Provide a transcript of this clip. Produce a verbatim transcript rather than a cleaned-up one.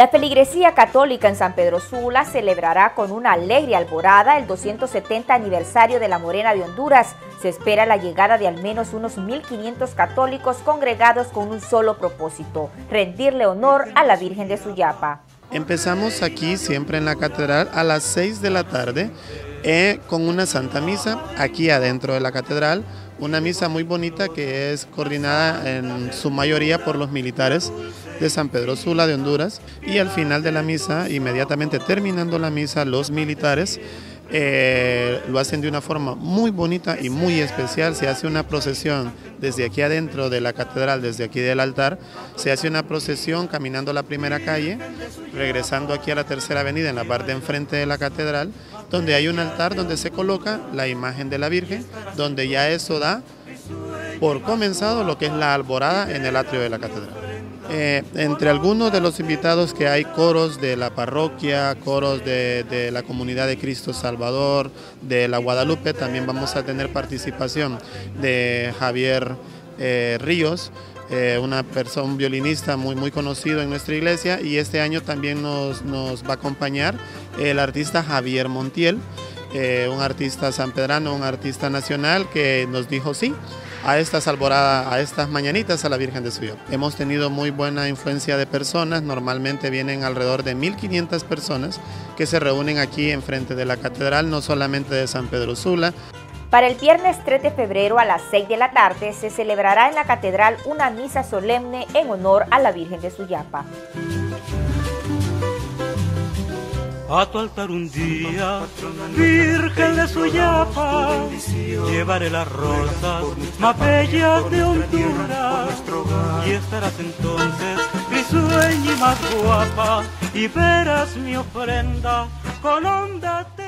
La feligresía católica en San Pedro Sula celebrará con una alegre alborada el doscientos setenta aniversario de la Morena de Honduras. Se espera la llegada de al menos unos mil quinientos católicos congregados con un solo propósito: rendirle honor a la Virgen de Suyapa. Empezamos aquí siempre en la catedral a las seis de la tarde eh, con una Santa Misa aquí adentro de la catedral. Una misa muy bonita que es coordinada en su mayoría por los militares de San Pedro Sula de Honduras, y al final de la misa, inmediatamente terminando la misa, los militares eh, lo hacen de una forma muy bonita y muy especial. Se hace una procesión desde aquí adentro de la catedral, desde aquí del altar, se hace una procesión caminando la primera calle, regresando aquí a la tercera avenida en la parte enfrente de la catedral, donde hay un altar donde se coloca la imagen de la Virgen, donde ya eso da por comenzado lo que es la alborada en el atrio de la catedral. Eh, entre algunos de los invitados que hay coros de la parroquia, coros de, de la Comunidad de Cristo Salvador, de la Guadalupe. También vamos a tener participación de Javier eh, Ríos, eh, una persona, un violinista muy, muy conocido en nuestra iglesia, y este año también nos, nos va a acompañar el artista Javier Montiel, eh, un artista sanpedrano, un artista nacional que nos dijo sí a estas alboradas, a estas mañanitas a la Virgen de Suyapa. Hemos tenido muy buena influencia de personas, normalmente vienen alrededor de mil quinientas personas que se reúnen aquí enfrente de la catedral, no solamente de San Pedro Sula. Para el viernes tres de febrero a las seis de la tarde se celebrará en la catedral una misa solemne en honor a la Virgen de Suyapa. A tu altar un día, Virgen de Suyapa, llevaré las rosas más bellas de Honduras, y estarás entonces risueña y más guapa, y verás mi ofrenda con honda.